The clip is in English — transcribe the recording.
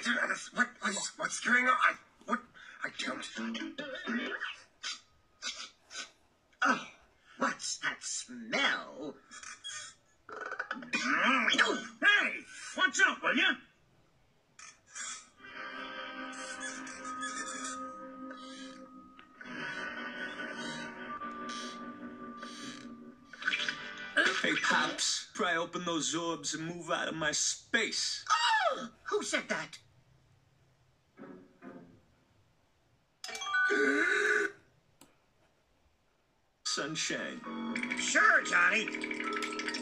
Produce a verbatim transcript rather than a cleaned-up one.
don't understand. What, what's, what's going on? I, what? I don't. Oh, what's that smell? Hey, watch out, will you? Hey, Pops, pry open those orbs and move out of my space. Oh, who said that? Sunshine. Sure, Johnny.